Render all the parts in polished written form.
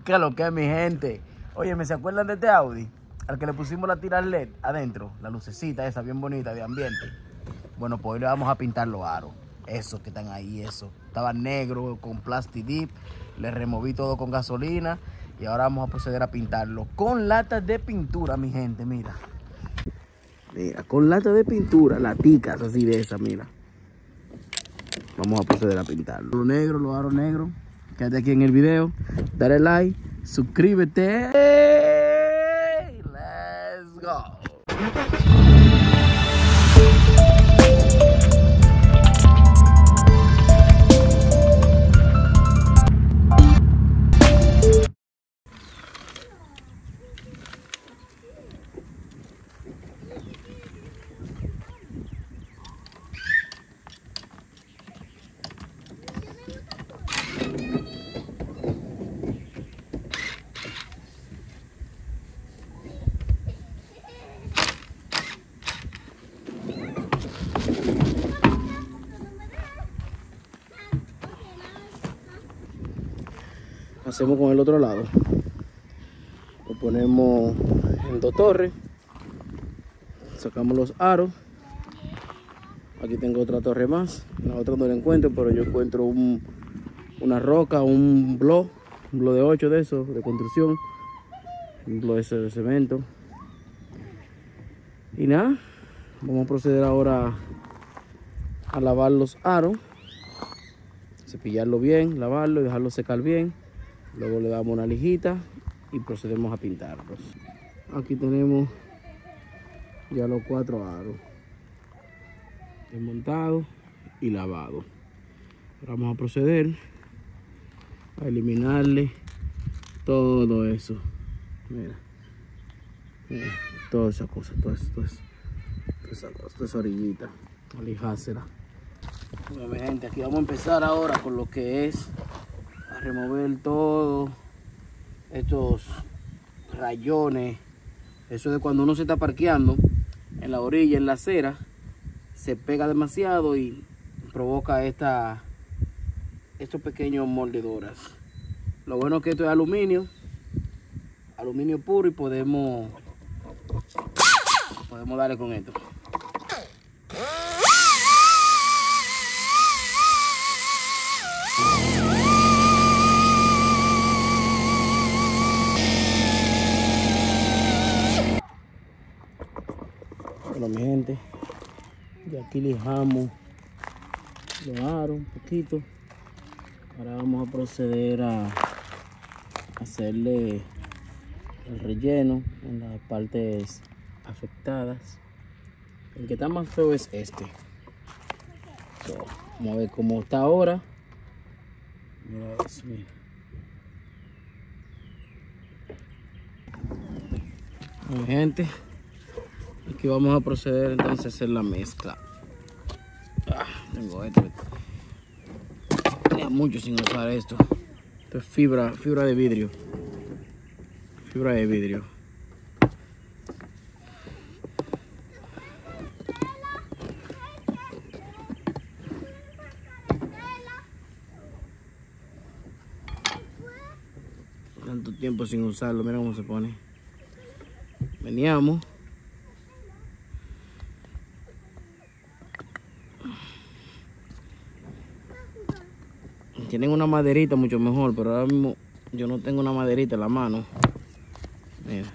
¿Qué es lo que es, mi gente? Oye, ¿me se acuerdan de este Audi? Al que le pusimos la tira LED adentro, la lucecita esa bien bonita de ambiente. Bueno, pues hoy le vamos a pintar los aros. Esos que están ahí, eso. Estaba negro con Plastic Dip. Le removí todo con gasolina. Y ahora vamos a proceder a pintarlo con latas de pintura, mi gente, mira. Mira, con latas de pintura, laticas así de esas, mira. Vamos a proceder a pintarlo. Los negros, los aros negros. Quédate aquí en el video. Dale like, suscríbete. Let's go. Hacemos con el otro lado. Lo ponemos en dos torres. Sacamos los aros. Aquí tengo otra torre más. La otra no la encuentro, pero yo encuentro una roca, un block de 8 de esos, de construcción. Un block ese de cemento. Y nada, vamos a proceder ahora a lavar los aros. Cepillarlo bien, lavarlo y dejarlo secar bien. Luego le damos una lijita y procedemos a pintarlos. Aquí tenemos ya los 4 aros desmontados y lavados. Ahora vamos a proceder a eliminarle todo eso. Mira, mira, todas esas cosas, toda esa orillita, a lijársela. Bueno, mi gente, aquí vamos a empezar ahora con lo que es a remover todo estos rayones. Eso de cuando uno se está parqueando en la orilla, en la acera, se pega demasiado y provoca estos pequeños mordeduras. Lo bueno es que esto es aluminio puro, y podemos darle con esto. Bueno, mi gente, y aquí lijamos los aros un poquito. Ahora vamos a proceder a hacerle el relleno en las partes afectadas. El que está más feo es este. Vamos a ver cómo está ahora. Mira eso, mira. Mi gente, aquí vamos a proceder entonces a hacer la mezcla. Tengo esto. Tenía mucho sin usar esto. Esto es fibra de vidrio. Fibra de vidrio. Tanto tiempo sin usarlo, mira cómo se pone. Veníamos. Tienen una maderita mucho mejor, pero ahora mismo yo no tengo una maderita en la mano. Mira.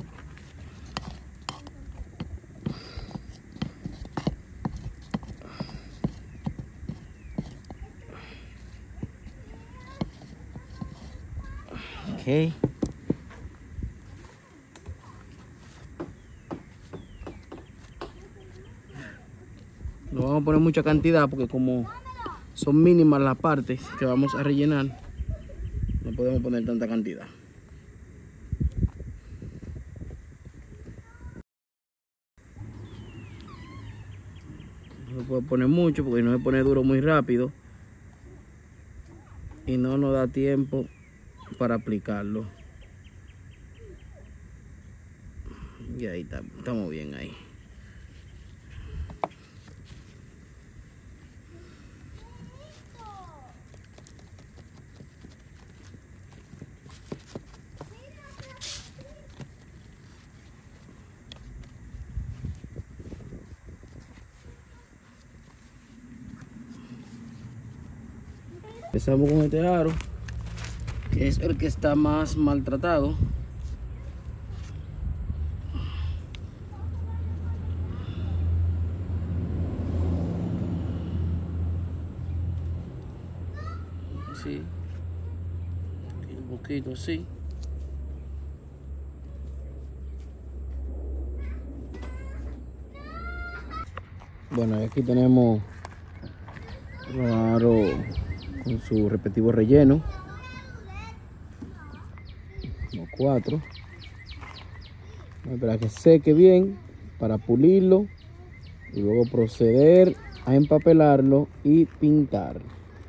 Ok. No vamos a poner mucha cantidad porque como son mínimas las partes que vamos a rellenar, no podemos poner tanta cantidad. No se puede poner mucho porque no se pone duro muy rápido y no nos da tiempo para aplicarlo. Y ahí estamos bien ahí. Empezamos con este aro, que es el que está más maltratado. Sí, un poquito así. Bueno, aquí tenemos los aros con su respectivo relleno, los 4. Vamos a esperar a que seque bien para pulirlo y luego proceder a empapelarlo y pintar.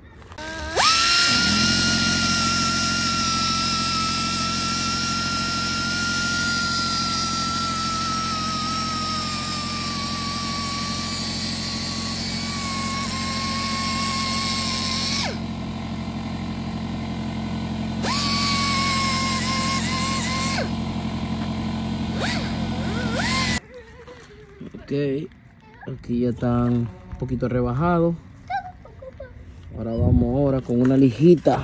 Ok, aquí ya están un poquito rebajados. Ahora vamos con una lijita.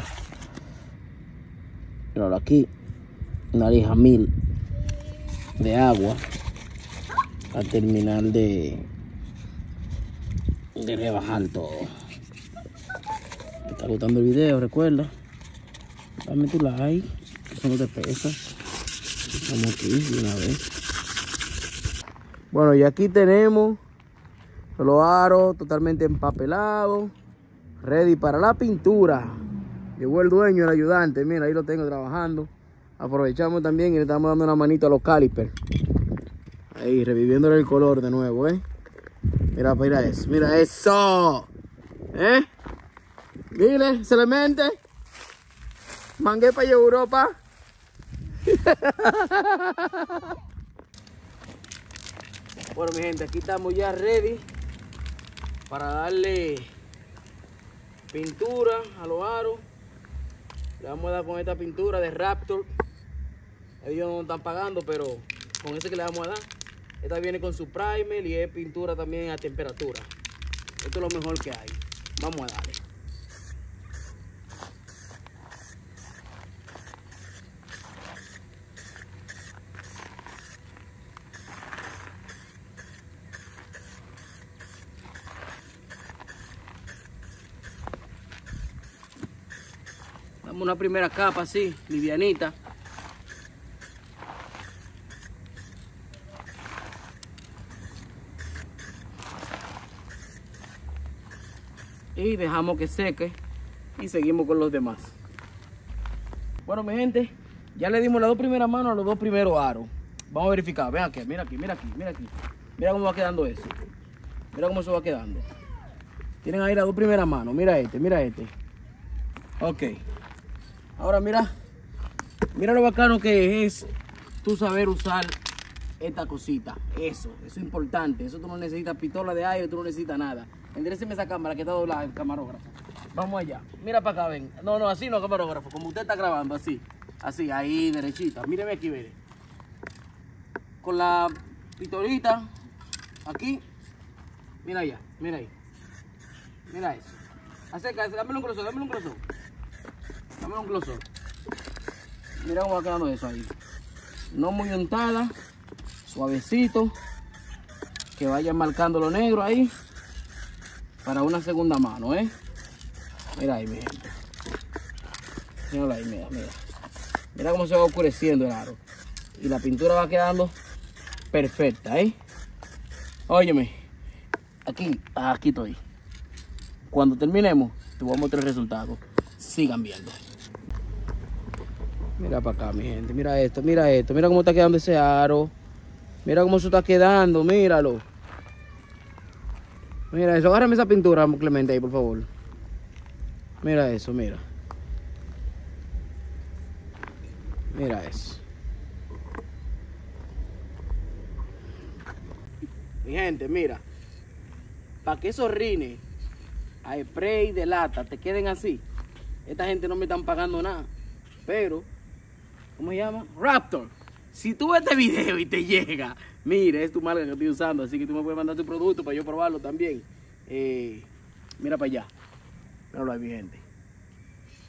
Pero aquí, una lija 1000 de agua a terminar de rebajar todo. ¿Te está gustando el video? Recuerda, dame tu like, que eso no te pesa. Estamos aquí de una vez. Bueno, y aquí tenemos los aros totalmente empapelados, ready para la pintura. Llegó el dueño, el ayudante, mira, ahí lo tengo trabajando. Aprovechamos también y le estamos dando una manito a los calipers. Ahí, reviviéndole el color de nuevo, Mira, mira eso, mira eso. Dile, excelente. Mangué para Europa. Bueno, mi gente, aquí estamos ya ready para darle pintura a los aros. Le vamos a dar con esta pintura de Raptor. Ellos no están pagando, pero con ese que le vamos a dar. Esta viene con su primer y es pintura también a temperatura. Esto es lo mejor que hay. Vamos a darle. Damos una primera capa así, livianita. Y dejamos que seque y seguimos con los demás. Bueno, mi gente, ya le dimos las 2 primeras manos a los 2 primeros aros. Vamos a verificar, ven aquí, mira aquí, mira aquí, mira aquí. Mira cómo va quedando eso. Mira cómo se va quedando. Tienen ahí las 2 primeras manos, mira este, mira este. Ok. Ahora mira lo bacano que es tú saber usar esta cosita. Eso es importante. Eso tú no necesitas pistola de aire, tú no necesitas nada. Enderéceme esa cámara que está doblada el camarógrafo. Vamos allá. Mira para acá, ven. No, así no, camarógrafo. Como usted está grabando, así. Así, ahí, derechita. Míreme aquí, mire. Con la pistolita, aquí. Mira allá, mira ahí. Mira eso. Acércate, dámelo un close-up, dámelo un close-up. Dámelo un close-up. Mira cómo va quedando eso ahí. No muy untada. Suavecito. Que vaya marcando lo negro ahí. Para una segunda mano, Mira ahí, mi gente. Mira ahí, mira. Mira cómo se va oscureciendo el aro. Y la pintura va quedando perfecta, Óyeme. Aquí estoy. Cuando terminemos, te voy a mostrar el resultado. Sigan viendo. Mira para acá, mi gente. Mira esto. Mira cómo está quedando ese aro. Mira cómo se está quedando, míralo. Mira eso, agárrame esa pintura, Clemente, ahí, por favor. Mira eso, mira. Mira eso. Mi gente, mira. Para que esos rines a spray de lata te queden así. Esta gente no me están pagando nada. Pero, ¿cómo se llama? Raptor. Si tú ves este video y te llega, mira, es tu marca que estoy usando, así que tú me puedes mandar tu producto para yo probarlo también. Mira para allá. Míralo ahí, mi gente.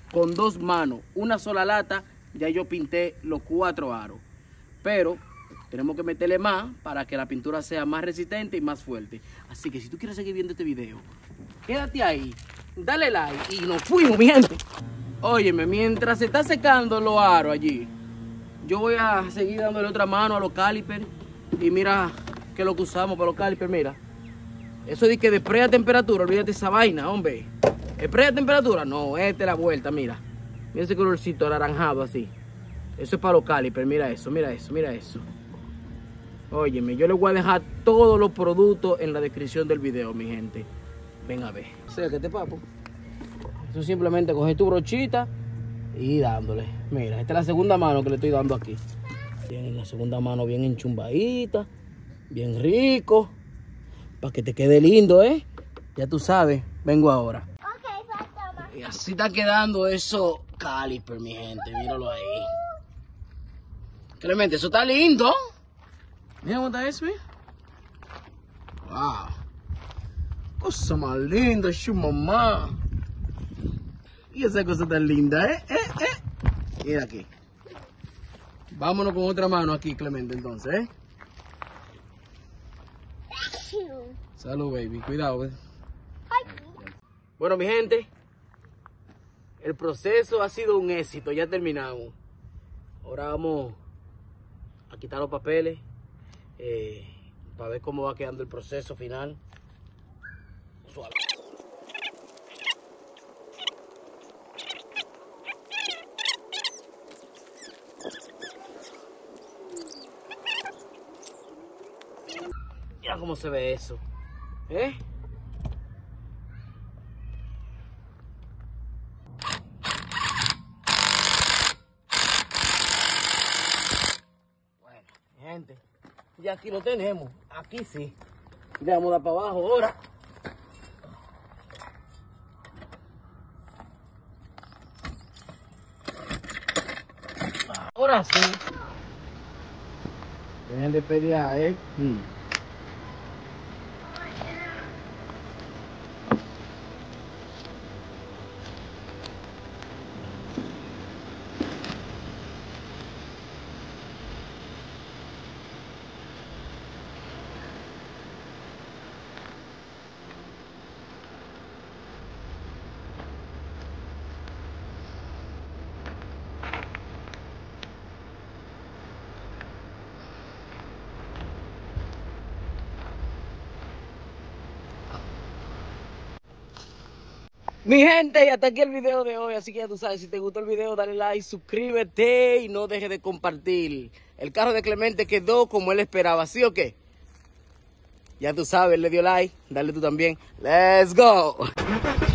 con 2 manos, una sola lata, ya yo pinté los 4 aros. Pero tenemos que meterle más para que la pintura sea más resistente y más fuerte. Así que si tú quieres seguir viendo este video, quédate ahí, dale like y nos fuimos, mi gente. Óyeme, mientras se está secando los aros allí, yo voy a seguir dándole otra mano a los calipers. Y mira que lo que usamos para los calipers, mira. Eso de que de spray a temperatura, olvídate esa vaina, hombre. ¿Spray a temperatura? No, esta es la vuelta, mira. Mira ese colorcito anaranjado así. Eso es para los calipers, mira eso, mira eso, mira eso. Óyeme, yo les voy a dejar todos los productos en la descripción del video, mi gente. Ven a ver. Acércate, papo. Eso simplemente coger tu brochita y dándole. Mira, esta es la segunda mano que le estoy dando aquí. Bien, la segunda mano bien enchumbadita, bien rico. Para que te quede lindo, ¿eh? Ya tú sabes, vengo ahora. Y así está quedando eso caliper, mi gente. Míralo ahí. Clemente, eso está lindo. Mira cómo está eso, ¿eh? Wow. Cosa más linda, su mamá. Y esa cosa tan linda, ¿eh? Mira aquí. Vámonos con otra mano aquí, Clemente, entonces, ¿eh? Salud, baby. Cuidado, ¿eh? Bueno, mi gente, el proceso ha sido un éxito. Ya terminamos. Ahora vamos a quitar los papeles para ver cómo va quedando el proceso final. Suave. Mira cómo se ve eso, ¿eh? Bueno, gente, ya aquí lo tenemos. Aquí sí. Le vamos a dar para abajo ahora. Ahora sí. Dejen de pelear, ¿eh? Mi gente, y hasta aquí el video de hoy, así que ya tú sabes, si te gustó el video, dale like, suscríbete y no dejes de compartir. El carro de Clemente quedó como él esperaba, ¿sí o qué? Ya tú sabes, le dio like, dale tú también. ¡Let's go!